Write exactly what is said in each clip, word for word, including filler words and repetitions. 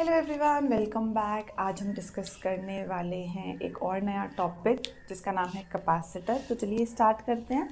Hello everyone, welcome back. आज हम discuss करने वाले हैं एक और नया टॉपिक जिसका नाम है कैपेसिटर। तो चलिए स्टार्ट करते हैं।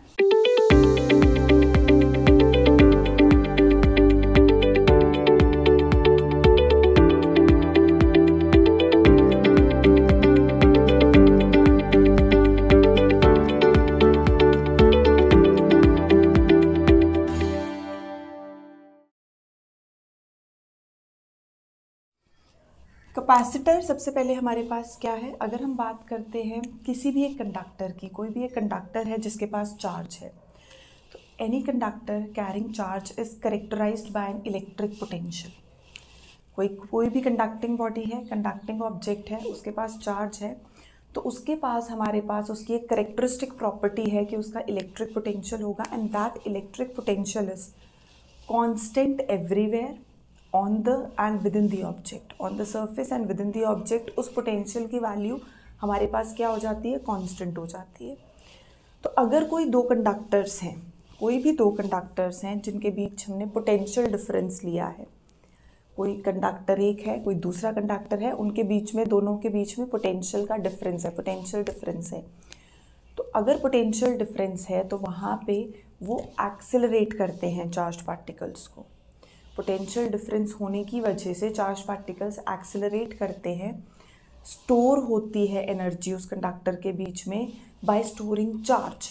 कैपेसिटर सबसे पहले हमारे पास क्या है, अगर हम बात करते हैं किसी भी एक कंडक्टर की, कोई भी एक कंडक्टर है जिसके पास चार्ज है, तो any conductor carrying charge is characterized by an electric potential. कोई कोई भी कंडक्टिंग बॉडी है, कंडक्टिंग ऑब्जेक्ट है, उसके पास चार्ज है, तो उसके पास हमारे पास उसकी एक कैरेक्टरिस्टिक प्रॉपर्टी है कि उसका इलेक्ट्रिक पोटेंशियल होगा, and that electric potential is constant everywhere on the and within the object, on the surface and within the object. उस पोटेंशियल की वैल्यू हमारे पास क्या हो जाती है, कांस्टेंट हो जाती है। तो अगर कोई दो कंडक्टर्स हैं, कोई भी दो कंडक्टर्स हैं जिनके बीच हमने पोटेंशियल डिफरेंस लिया है, कोई कंडक्टर एक है, कोई दूसरा कंडक्टर है, उनके बीच में, दोनों के बीच में पोटेंशियल का डिफरेंस है, पोटेंशियल डिफरेंस है। तो अगर पोटेंशियल डिफरेंस है तो वहाँ पे वो एक्सेलरेट करते हैं चार्ज पार्टिकल्स को। पोटेंशियल डिफरेंस होने की वजह से चार्ज पार्टिकल्स एक्सेलरेट करते हैं, स्टोर होती है एनर्जी उस कंडक्टर के बीच में बाय स्टोरिंग चार्ज।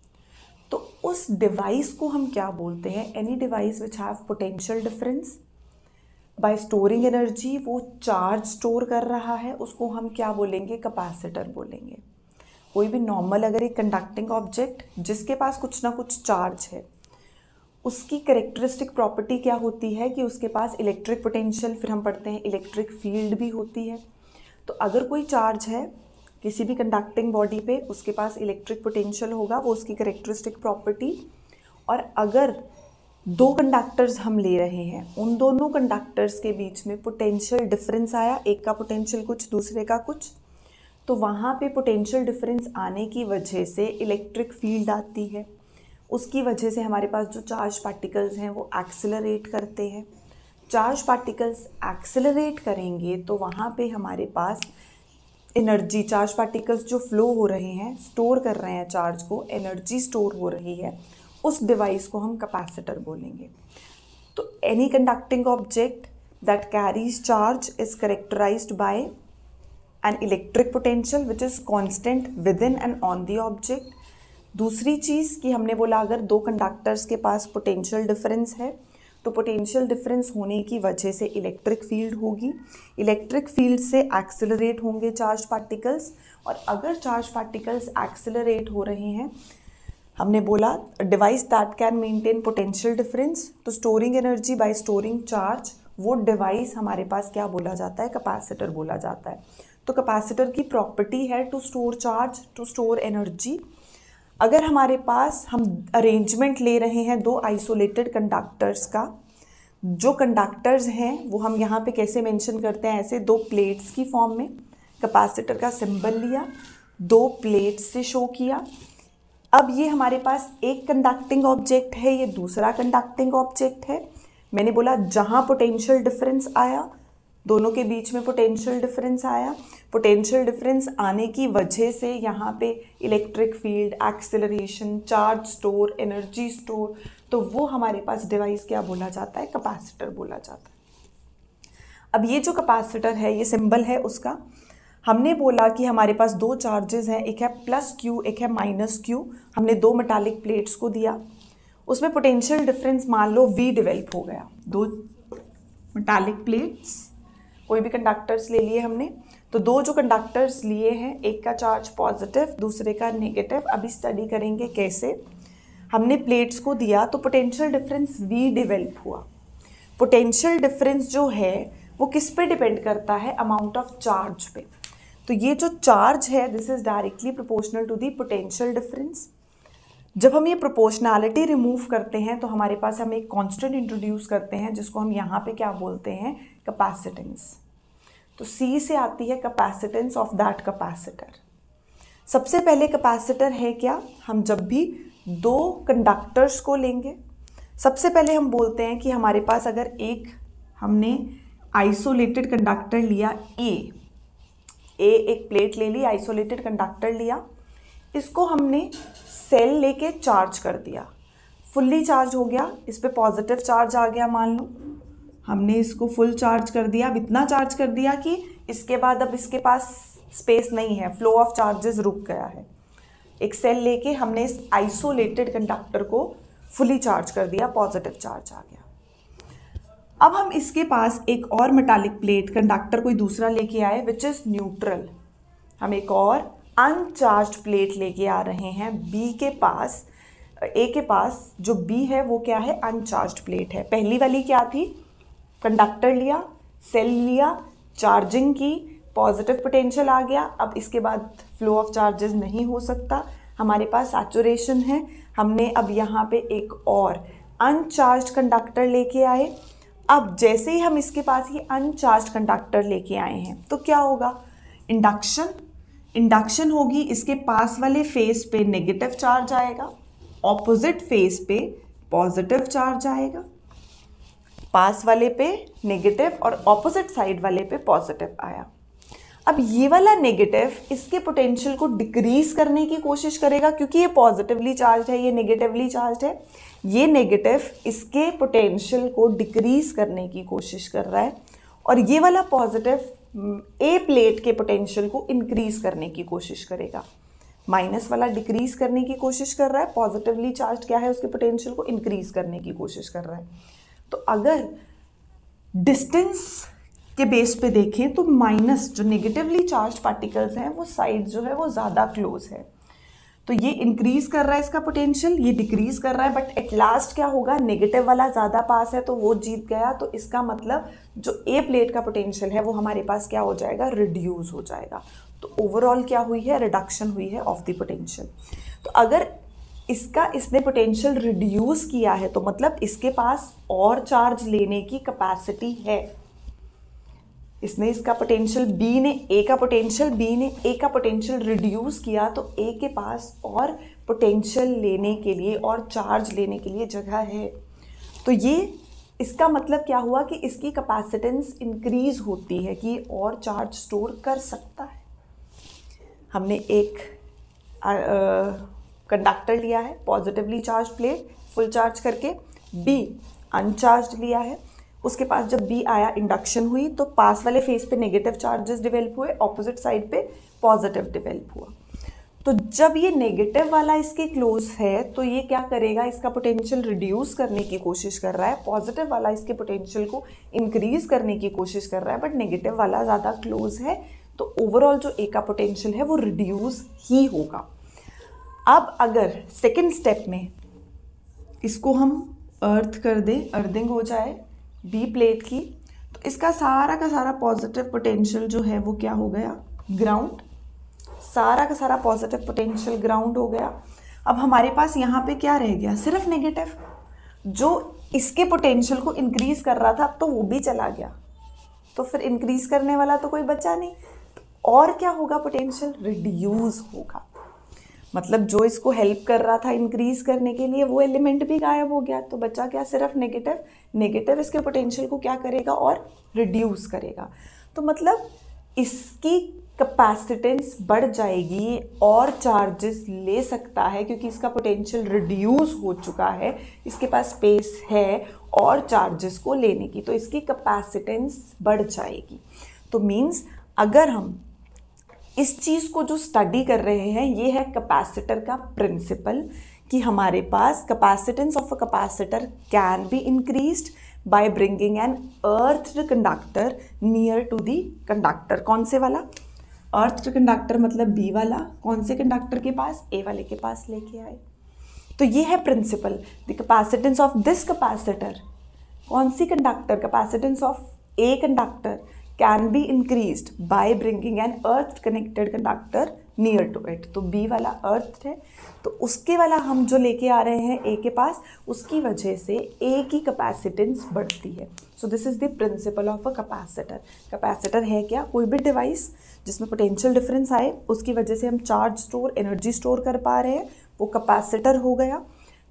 तो उस डिवाइस को हम क्या बोलते हैं, any device which have potential difference by storing energy, वो चार्ज स्टोर कर रहा है, उसको हम क्या बोलेंगे, कैपेसिटर बोलेंगे। कोई भी नॉर्मल अगर एक कंडक्टिंग ऑब्जेक्ट जिसके पास कुछ ना कुछ चार्ज है, उसकी कैरेक्टरिस्टिक प्रॉपर्टी क्या होती है कि उसके पास इलेक्ट्रिक पोटेंशियल, फिर हम पढ़ते हैं इलेक्ट्रिक फील्ड भी होती है। तो अगर कोई चार्ज है किसी भी कंडक्टिंग बॉडी पे, उसके पास इलेक्ट्रिक पोटेंशियल होगा, वो उसकी कैरेक्टरिस्टिक प्रॉपर्टी। और अगर दो कंडक्टर्स हम ले रहे हैं, उन दोनों कंडक्टर्स के बीच में पोटेंशियल डिफरेंस आया, एक का पोटेंशियल कुछ, दूसरे का कुछ, तो वहाँ पे पोटेंशियल डिफरेंस आने की वजह से इलेक्ट्रिक फील्ड आती है। उसकी वजह से हमारे पास जो चार्ज पार्टिकल्स हैं वो एक्सेलरेट करते हैं। चार्ज पार्टिकल्स एक्सेलरेट करेंगे तो वहाँ पे हमारे पास एनर्जी, चार्ज पार्टिकल्स जो फ्लो हो रहे हैं, स्टोर कर रहे हैं चार्ज को, एनर्जी स्टोर हो रही है, उस डिवाइस को हम कैपेसिटर बोलेंगे। तो any conducting object that carries charge is characterized by an electric potential which is constant within and on the object. दूसरी चीज़ कि हमने बोला अगर दो कंडक्टर्स के पास पोटेंशियल डिफरेंस है तो पोटेंशियल डिफरेंस होने की वजह से इलेक्ट्रिक फील्ड होगी, इलेक्ट्रिक फील्ड से एक्सेलरेट होंगे चार्ज पार्टिकल्स। और अगर चार्ज पार्टिकल्स एक्सेलरेट हो रहे हैं, हमने बोला device that can maintain potential difference, तो storing energy by storing charge, वो डिवाइस हमारे पास क्या बोला जाता है, कैपेसिटर बोला जाता है। तो कैपेसिटर की प्रॉपर्टी है to store charge, to store energy. अगर हमारे पास हम अरेंजमेंट ले रहे हैं दो आइसोलेटेड कंडक्टर्स का, जो कंडक्टर्स हैं वो हम यहाँ पे कैसे मेंशन करते हैं, ऐसे दो प्लेट्स की फॉर्म में कैपेसिटर का सिंबल लिया, दो प्लेट्स से शो किया। अब ये हमारे पास एक कंडक्टिंग ऑब्जेक्ट है, ये दूसरा कंडक्टिंग ऑब्जेक्ट है। मैंने बोला जहाँ पोटेंशियल डिफरेंस आया, दोनों के बीच में पोटेंशियल डिफरेंस आया, पोटेंशियल डिफरेंस आने की वजह से यहाँ पे electric field, acceleration, charge store, energy store, तो वो हमारे पास डिवाइस क्या बोला जाता है, कैपेसिटर बोला जाता है। अब ये जो कैपेसिटर है, ये सिंबल है उसका, हमने बोला कि हमारे पास दो चार्जेस हैं, एक है प्लस क्यू, एक है माइनस क्यू। हमने दो मेटालिक प्लेट्स को दिया, उसमें पोटेंशियल डिफरेंस मान लो वी डेवलप हो गया। दो मेटालिक प्लेट्स, कोई भी कंडक्टर्स ले लिए हमने, तो दो जो कंडक्टर्स लिए हैं, एक का चार्ज पॉजिटिव, दूसरे का नेगेटिव। अभी स्टडी करेंगे कैसे। हमने प्लेट्स को दिया तो पोटेंशियल डिफरेंस V डेवलप हुआ। पोटेंशियल डिफरेंस जो है वो किस पे डिपेंड करता है, अमाउंट ऑफ चार्ज पे। तो ये जो चार्ज है, this is directly proportional to the potential difference. जब हम ये प्रोपोर्शनैलिटी रिमूव करते हैं तो हमारे पास हम एक कांस्टेंट इंट्रोड्यूस करते हैं जिसको हम यहाँ पे क्या बोलते हैं, कैपेसिटेंस। तो C से आती है कैपेसिटेंस ऑफ दैट कैपेसिटर। सबसे पहले कैपेसिटर है क्या, हम जब भी दो कंडक्टर्स को लेंगे, सबसे पहले हम बोलते हैं कि हमारे पास अगर एक हमने आइसोलेटेड कंडक्टर लिया ए ए एक प्लेट ले ली, आइसोलेटेड कंडक्टर लिया, इसको हमने सेल लेके चार्ज कर दिया, फुल्ली चार्ज हो गया, इस पे पॉजिटिव चार्ज आ गया, मान लो हमने इसको फुल चार्ज कर दिया। अब इतना चार्ज कर दिया कि इसके बाद अब इसके पास स्पेस नहीं है, फ्लो ऑफ चार्जेस रुक गया है। एक सेल लेके हमने इस आइसोलेटेड कंडक्टर को फुली चार्ज कर दिया, पॉजिटिव चार्ज आ गया। अब हम इसके पास एक और मेटालिक प्लेट कंडक्टर कोई दूसरा लेके आए विच इज न्यूट्रल। हम एक और अनचार्ज्ड प्लेट लेके आ रहे हैं बी के पास, ए के पास जो बी है वो क्या है, अनचार्ज्ड प्लेट है। पहली वाली क्या थी, कंडक्टर लिया, सेल लिया, चार्जिंग की, पॉजिटिव पोटेंशियल आ गया। अब इसके बाद फ्लो ऑफ चार्जेस नहीं हो सकता, हमारे पास सैचुरेशन है। हमने अब यहाँ पे एक और अनचार्ज्ड कंडक्टर लेके आए। अब जैसे ही हम इसके पास ये अनचार्ज्ड कंडक्टर लेके आए हैं तो क्या होगा, इंडक्शन इंडक्शन होगी। इसके पास वाले फेस पे नेगेटिव चार्ज आएगा, ऑपोजिट फेस पे पॉजिटिव चार्ज आएगा। पास वाले पे नेगेटिव और ऑपोजिट साइड वाले पे पॉजिटिव आया। अब ये वाला नेगेटिव इसके पोटेंशियल को डिक्रीज करने की कोशिश करेगा, क्योंकि ये पॉजिटिवली चार्ज है, ये नेगेटिवली चार्ज है। ये नेगेटिव इसके पोटेंशियल को डिक्रीज करने की कोशिश कर रहा है और ये वाला पॉजिटिव ए प्लेट के पोटेंशियल को इंक्रीज करने की कोशिश करेगा। माइनस वाला डिक्रीज करने की कोशिश कर रहा है, पॉजिटिवली चार्ज क्या है उसके पोटेंशियल को इंक्रीज करने की कोशिश कर रहा है। तो अगर डिस्टेंस के बेस पे देखें तो माइनस जो नेगेटिवली चार्ज पार्टिकल्स हैं वो साइड जो है वो ज़्यादा क्लोज है, तो ये इंक्रीज कर रहा है इसका पोटेंशियल, ये डिक्रीज कर रहा है। बट एट लास्ट क्या होगा, नेगेटिव वाला ज़्यादा पास है तो वो जीत गया। तो इसका मतलब जो ए प्लेट का पोटेंशियल है वो हमारे पास क्या हो जाएगा, रिड्यूस हो जाएगा। तो ओवरऑल क्या हुई है, रिडक्शन हुई है ऑफ द पोटेंशियल। तो अगर इसका इसने पोटेंशियल रिड्यूस किया है तो मतलब इसके पास और चार्ज लेने की कैपेसिटी है। इसने इसका पोटेंशियल बी ने ए का पोटेंशियल बी ने ए का पोटेंशियल रिड्यूस किया, तो ए के पास और पोटेंशियल लेने के लिए और चार्ज लेने के लिए जगह है। तो ये इसका मतलब क्या हुआ कि इसकी कैपेसिटेंस इंक्रीज होती है कि और चार्ज स्टोर कर सकता है। हमने एक कंडक्टर लिया है, positively charge plate full charge करके, बी अनचार्ज लिया है, उसके पास जब बी आया इंडक्शन हुई तो पास वाले फेस पे नेगेटिव चार्जेस डिवेल्प हुए, ऑपोजिट साइड पे पॉजिटिव डिवेल्प हुआ। तो जब ये नेगेटिव वाला इसके क्लोज है तो ये क्या करेगा, इसका पोटेंशियल रिड्यूस करने की कोशिश कर रहा है, पॉजिटिव वाला इसके पोटेंशियल को इंक्रीज करने की कोशिश कर रहा है, बट नेगेटिव वाला ज़्यादा क्लोज है तो ओवरऑल जो ए का पोटेंशियल है वो रिड्यूस ही होगा। अब अगर सेकेंड स्टेप में इसको हम अर्थ कर दें, अर्थिंग हो जाए बी प्लेट की, तो इसका सारा का सारा पॉजिटिव पोटेंशियल जो है वो क्या हो गया, ग्राउंड। सारा का सारा पॉजिटिव पोटेंशियल ग्राउंड हो गया। अब हमारे पास यहाँ पे क्या रह गया, सिर्फ नेगेटिव। जो इसके पोटेंशियल को इंक्रीज कर रहा था अब तो वो भी चला गया, तो फिर इंक्रीज करने वाला तो कोई बचा नहीं। और क्या होगा, पोटेंशियल रिड्यूस होगा। मतलब जो इसको हेल्प कर रहा था इंक्रीज करने के लिए वो एलिमेंट भी गायब हो गया, तो बचा क्या, सिर्फ नेगेटिव। नेगेटिव इसके पोटेंशियल को क्या करेगा, और रिड्यूस करेगा। तो मतलब इसकी कैपेसिटेंस बढ़ जाएगी और चार्जेस ले सकता है, क्योंकि इसका पोटेंशियल रिड्यूस हो चुका है, इसके पास स्पेस है और चार्जेस को लेने की, तो इसकी कैपेसिटेंस बढ़ जाएगी। तो मीन्स अगर हम इस चीज़ को जो स्टडी कर रहे हैं ये है कैपेसिटर का प्रिंसिपल, कि हमारे पास capacitance of a capacitor can be increased by bringing an earthed conductor near to the conductor. कौन से वाला, अर्थड कंडक्टर मतलब बी वाला, कौन से कंडक्टर के पास, ए वाले के पास लेके आए। तो ये है principle, the capacitance of this capacitor, कौन सी conductor, capacitance of a conductor can be increased by bringing an earth connected conductor near to it. तो बी वाला अर्थ है, तो उसके वाला हम जो लेके आ रहे हैं ए के पास, उसकी वजह से ए की कैपेसिटेंस बढ़ती है। So this is the principle of a capacitor. Capacitor है क्या, कोई भी डिवाइस जिसमें पोटेंशियल डिफरेंस आए, उसकी वजह से हम चार्ज स्टोर, एनर्जी स्टोर कर पा रहे हैं, वो कैपेसिटर हो गया।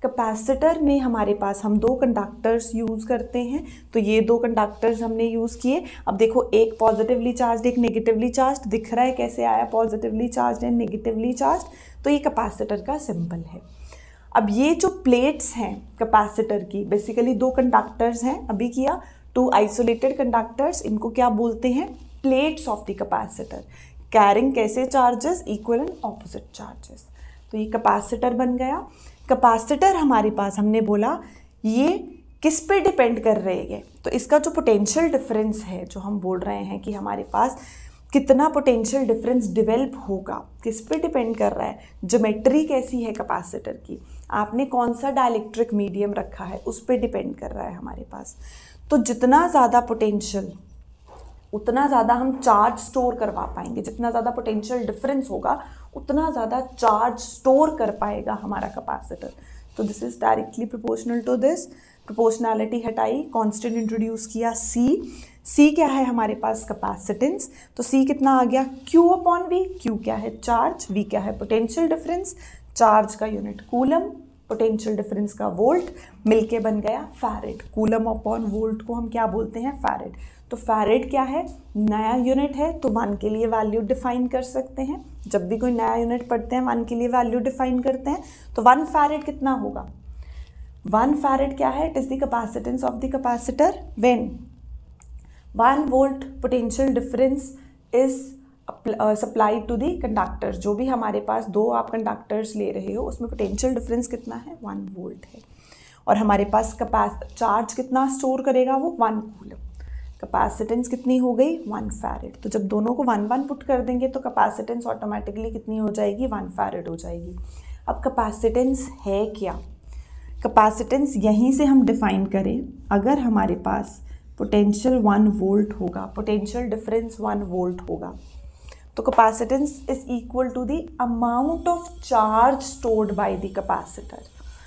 कैपेसिटर में हमारे पास हम दो कंडक्टर्स यूज़ करते हैं, तो ये दो कंडक्टर्स हमने यूज़ किए। अब देखो एक पॉजिटिवली चार्ज एक नेगेटिवली चार्ज दिख रहा है, कैसे आया positively charge and negatively charge, तो ये कैपेसिटर का सिंबल है। अब ये जो प्लेट्स हैं कैपेसिटर की, बेसिकली दो कंडक्टर्स हैं, अभी किया टू आइसोलेटेड कंडक्टर्स, इनको क्या बोलते हैं, plates of the capacitor, carrying कैसे charges, equal and opposite charges. तो ये कैपेसिटर बन गया। कैपेसिटर हमारे पास हमने बोला ये किस पे डिपेंड कर रहे हैं, तो इसका जो पोटेंशियल डिफरेंस है, जो हम बोल रहे हैं कि हमारे पास कितना पोटेंशियल डिफरेंस डेवलप होगा, किस पे डिपेंड कर रहा है, ज्योमेट्री कैसी है कैपेसिटर की, आपने कौन सा डाइलेक्ट्रिक मीडियम रखा है, उस पे डिपेंड कर रहा है हमारे पास। तो जितना ज़्यादा पोटेंशियल उतना ज़्यादा हम चार्ज स्टोर करवा पाएंगे, जितना ज़्यादा पोटेंशियल डिफरेंस होगा उतना ज़्यादा चार्ज स्टोर कर पाएगा हमारा कैपेसिटर। तो this is directly proportional to this. Proportionality हटाई, कांस्टेंट इंट्रोड्यूस किया, सी सी क्या है हमारे पास, कैपेसिटेंस, तो सी कितना आ गया, क्यू अपॉन वी, क्यू क्या है चार्ज, वी क्या है पोटेंशियल डिफरेंस, चार्ज का यूनिट कूलम, पोटेंशियल डिफरेंस का वोल्ट, मिलके बन गया फैरेड। कूलम अपॉन वोल्ट को हम क्या बोलते हैं, फैरेड। तो फैरेड क्या है, नया यूनिट है, तो वन के लिए वैल्यू डिफाइन कर सकते हैं। जब भी कोई नया यूनिट पढ़ते हैं वन के लिए वैल्यू डिफाइन करते हैं, तो वन फैरेड कितना होगा, वन फैरेड क्या है, it is the capacitance of the capacitor when one volt potential difference is supplied to the conductors. जो भी हमारे पास दो आप कंडक्टर्स ले रहे हो उसमें पोटेंशियल डिफरेंस कितना है, वन वोल्ट है, और हमारे पास कैपेस चार्ज कितना स्टोर करेगा वो, वन कूलम। कैपेसिटेंस कितनी हो गई, वन फैरेड। तो जब दोनों को वन वन पुट कर देंगे तो कैपेसिटेंस ऑटोमेटिकली कितनी हो जाएगी, वन फैरेड हो जाएगी। अब कैपेसिटेंस है क्या, कैपेसिटेंस यहीं से हम डिफाइन करें, अगर हमारे पास पोटेंशियल वन वोल्ट होगा, पोटेंशियल डिफरेंस वन वोल्ट होगा, तो capacitance is equal to the amount of charge stored by the capacitor.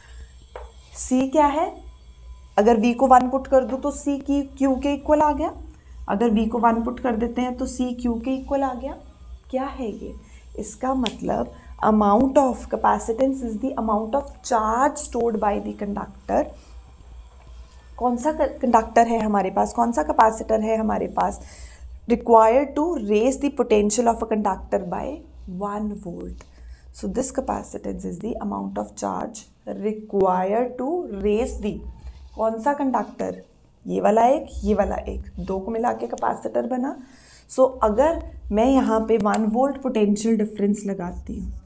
C क्या है, अगर V को वन पुट कर दूँ तो C की Q के इक्वल आ गया, अगर V को वन पुट कर देते हैं तो C Q के इक्वल आ गया। क्या है ये, इसका मतलब amount of capacitance is the amount of charge stored by the conductor. कौन सा कंडक्टर है हमारे पास, कौन सा कैपेसिटर है हमारे पास, required to raise the potential of a conductor by one volt. So this capacitance is the amount of charge required to raise the, कौन सा कंडक्टर, ये वाला एक, ये वाला एक, दो को मिला के कैपेसिटर बना। सो so, अगर मैं यहाँ पे वन वोल्ट पोटेंशियल डिफरेंस लगाती हूँ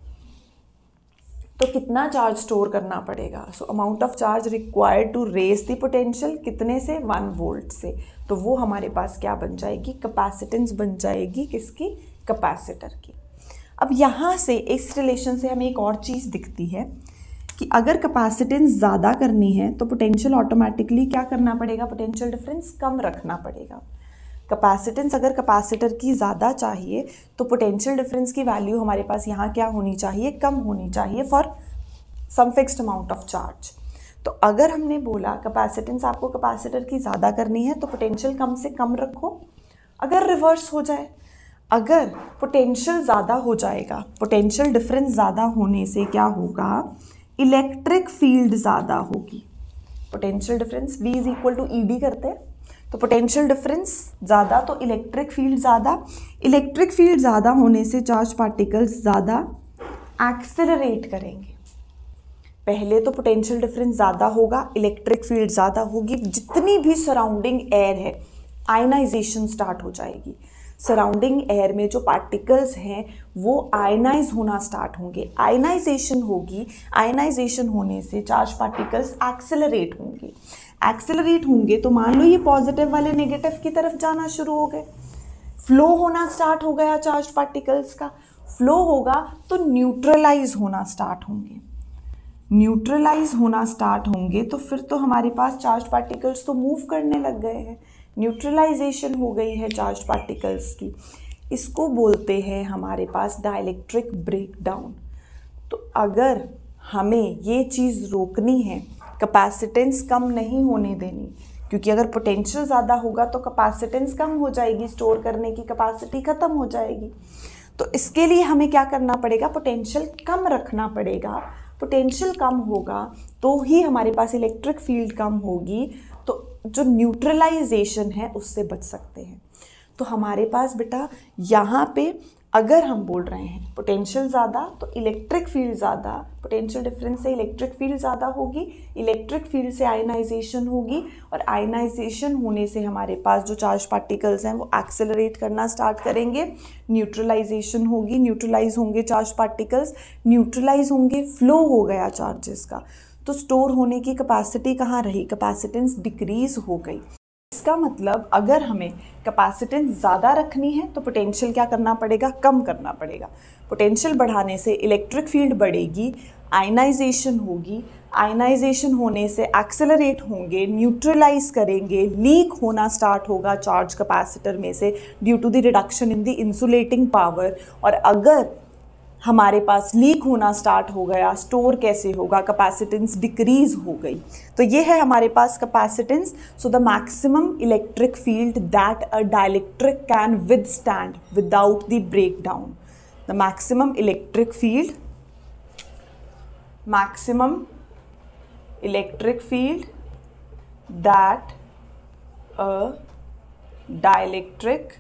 तो कितना चार्ज स्टोर करना पड़ेगा, so amount of charge required to raise the potential कितने से, वन वोल्ट से, तो वो हमारे पास क्या बन जाएगी, कैपेसिटेंस बन जाएगी, किसकी, कैपेसिटर की। अब यहाँ से इस रिलेशन से हमें एक और चीज़ दिखती है कि अगर कैपेसिटेंस ज़्यादा करनी है तो पोटेंशियल ऑटोमेटिकली क्या करना पड़ेगा, पोटेंशियल डिफरेंस कम रखना पड़ेगा। कैपेसिटेंस अगर कैपेसिटर की ज़्यादा चाहिए तो पोटेंशियल डिफरेंस की वैल्यू हमारे पास यहाँ क्या होनी चाहिए, कम होनी चाहिए for some fixed amount of charge. तो अगर हमने बोला कैपेसिटेंस आपको कैपेसिटर की ज़्यादा करनी है तो पोटेंशियल कम से कम रखो। अगर रिवर्स हो जाए, अगर पोटेंशियल ज़्यादा हो जाएगा, पोटेंशियल डिफरेंस ज़्यादा होने से क्या होगा, इलेक्ट्रिक फील्ड ज़्यादा होगी। Potential difference V is equal to E D करते हैं, तो पोटेंशियल डिफरेंस ज़्यादा तो इलेक्ट्रिक फील्ड ज़्यादा, इलेक्ट्रिक फील्ड ज़्यादा होने से चार्ज पार्टिकल्स ज़्यादा एक्सेलरेट करेंगे। पहले तो पोटेंशियल डिफरेंस ज़्यादा होगा, इलेक्ट्रिक फील्ड ज़्यादा होगी, जितनी भी सराउंडिंग एयर है आयनाइजेशन स्टार्ट हो जाएगी। सराउंडिंग एयर में जो पार्टिकल्स हैं वो आयनाइज होना स्टार्ट होंगे, आयनाइजेशन होगी, आयनाइजेशन होने से चार्ज पार्टिकल्स एक्सेलरेट होंगे। एक्सेलरेट होंगे तो मान लो ये पॉजिटिव वाले नेगेटिव की तरफ जाना शुरू हो गए, फ्लो होना स्टार्ट हो गया चार्ज पार्टिकल्स का। फ्लो होगा तो न्यूट्रलाइज होना स्टार्ट होंगे, न्यूट्रलाइज होना स्टार्ट होंगे तो फिर तो हमारे पास चार्ज पार्टिकल्स तो मूव करने लग गए हैं, न्यूट्रलाइजेशन हो गई है चार्ज पार्टिकल्स की। इसको बोलते हैं हमारे पास डाइलेक्ट्रिक ब्रेकडाउन। तो अगर हमें ये चीज़ रोकनी है, कैपेसिटेंस कम नहीं होने देनी, क्योंकि अगर पोटेंशियल ज़्यादा होगा तो कैपेसिटेंस कम हो जाएगी, स्टोर करने की कैपेसिटी ख़त्म हो जाएगी। तो इसके लिए हमें क्या करना पड़ेगा, पोटेंशियल कम रखना पड़ेगा पोटेंशियल कम होगा तो ही हमारे पास इलेक्ट्रिक फील्ड कम होगी, तो जो न्यूट्रलाइजेशन है उससे बच सकते हैं। तो हमारे पास बेटा यहाँ पे अगर हम बोल रहे हैं पोटेंशियल ज़्यादा तो इलेक्ट्रिक फील्ड ज़्यादा, पोटेंशियल डिफरेंस से इलेक्ट्रिक फील्ड ज़्यादा होगी, इलेक्ट्रिक फील्ड से आयनाइजेशन होगी, और आयनाइजेशन होने से हमारे पास जो चार्ज पार्टिकल्स हैं वो एक्सेलरेट करना स्टार्ट करेंगे, न्यूट्रलाइजेशन होगी, न्यूट्रलाइज होंगे चार्ज पार्टिकल्स, न्यूट्रलाइज होंगे, फ्लो हो गया चार्जेस का, तो स्टोर होने की कैपेसिटी कहाँ रही, कैपेसिटेंस डिक्रीज हो गई। इसका मतलब अगर हमें कैपेसिटेंस ज़्यादा रखनी है तो पोटेंशियल क्या करना पड़ेगा, कम करना पड़ेगा। पोटेंशियल बढ़ाने से इलेक्ट्रिक फील्ड बढ़ेगी, आयनाइजेशन होगी, आयनाइजेशन होने से एक्सेलरेट होंगे, न्यूट्रलाइज करेंगे, लीक होना स्टार्ट होगा चार्ज कैपेसिटर में से due to the reduction in the insulating power. और अगर हमारे पास लीक होना स्टार्ट हो गया, स्टोर कैसे होगा, कैपेसिटेंस डिक्रीज हो गई। तो ये है हमारे पास capacitance. So the maximum electric field that a dielectric can withstand without the breakdown, the maximum electric field maximum electric field that a dielectric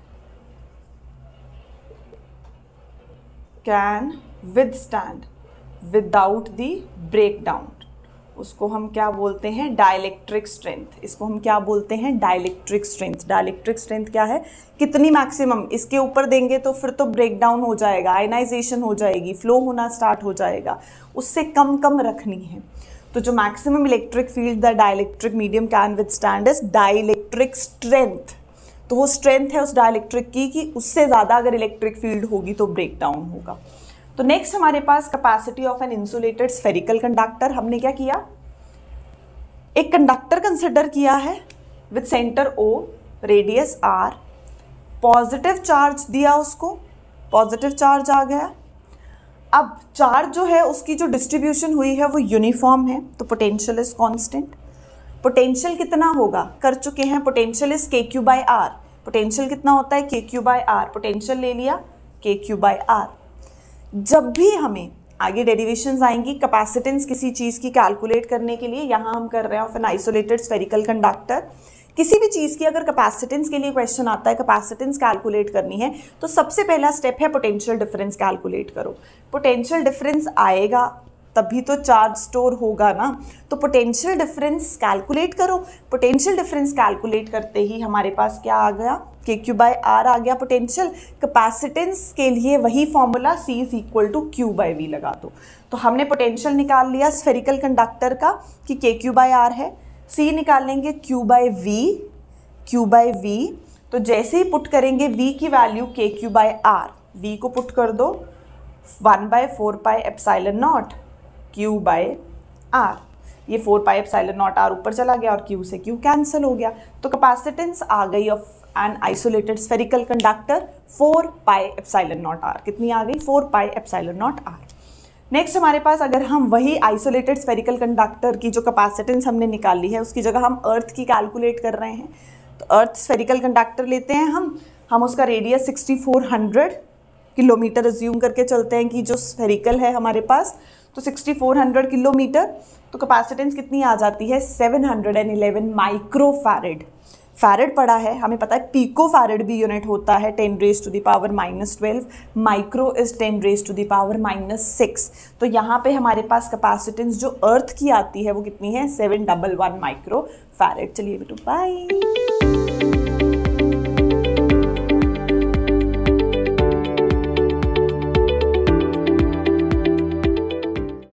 can withstand without the breakdown, उसको हम क्या बोलते हैं, डाइलेक्ट्रिक स्ट्रेंथ। इसको हम क्या बोलते हैं, डाइलेक्ट्रिक स्ट्रेंथ। डाइलेक्ट्रिक स्ट्रेंथ क्या है, कितनी मैक्सिमम, इसके ऊपर देंगे तो फिर तो ब्रेकडाउन हो जाएगा, आयनाइजेशन हो जाएगी, फ्लो होना स्टार्ट हो जाएगा, उससे कम कम रखनी है। तो जो maximum electric field the dielectric medium can withstand is dielectric strength. तो वो स्ट्रेंथ है उस डाइलेक्ट्रिक की कि उससे ज़्यादा अगर इलेक्ट्रिक फील्ड होगी तो ब्रेक डाउन होगा। तो नेक्स्ट हमारे पास capacity of an insulated spherical conductor. हमने क्या किया, एक कंडक्टर कंसिडर किया है with centre O, radius R, positive charge दिया उसको, पॉजिटिव चार्ज आ गया। अब चार्ज जो है उसकी जो डिस्ट्रीब्यूशन हुई है वो यूनिफॉर्म है, तो पोटेंशियल इज कांस्टेंट। पोटेंशियल कितना होगा, कर चुके हैं, potential is K Q by R. Potential कितना होता है, के क्यू बाई आर, पोटेंशियल ले लिया के क्यू बाई आर। जब भी हमें आगे डेरिवेशंस आएंगी कैपेसिटेंस किसी चीज़ की कैलकुलेट करने के लिए, यहाँ हम कर रहे हैं of an isolated spherical conductor, किसी भी चीज़ की अगर कैपेसिटेंस के लिए क्वेश्चन आता है, कैपेसिटेंस कैलकुलेट करनी है, तो सबसे पहला स्टेप है पोटेंशियल डिफरेंस कैलकुलेट करो। पोटेंशियल डिफरेंस आएगा तभी तो चार्ज स्टोर होगा ना, तो पोटेंशियल डिफरेंस कैलकुलेट करो। पोटेंशियल डिफरेंस कैलकुलेट करते ही हमारे पास क्या आ गया, के क्यू बाई आर आ गया पोटेंशियल। कैपेसिटेंस के लिए वही formula C is equal to Q by V लगा दो। तो हमने पोटेंशियल निकाल लिया स्फेरिकल कंडक्टर का कि के क्यू बाई आर है, सी निकालेंगे Q by V, Q by V. तो जैसे ही पुट करेंगे वी की वैल्यू के क्यू बाई आर, वी को पुट कर दो one by four pi epsilon naught Q by R. ये four pi epsilon naught R ऊपर चला गया और क्यू से क्यू कैंसिल हो गया। तो कैपेसिटेंस आ गई of an isolated spherical conductor four pi epsilon naught R. कितनी आ गई, four pi epsilon naught R. Next हमारे पास अगर हम वही आइसोलेटेड स्फेरिकल कंडक्टर की जो कैपेसिटेंस हमने निकाली है उसकी जगह हम अर्थ की कैलकुलेट कर रहे हैं, तो अर्थ स्फेरिकल कंडक्टर लेते हैं हम हम उसका radius sixty four hundred kilometre assume करके चलते हैं कि जो स्फेरिकल है हमारे पास, तो सिक्सटी फोर हंड्रेड किलोमीटर। तो कैपेसिटेंस कितनी आ जाती है, seven hundred eleven micro farad. Farad पड़ा है, हमें पता है पीको फैरेड भी यूनिट होता है ten raise to the power minus twelve, micro is ten raise to the power minus six. तो यहाँ पे हमारे पास कैपेसिटेंस जो अर्थ की आती है वो कितनी है, seven double one micro farad. चलिए बेटू बाय।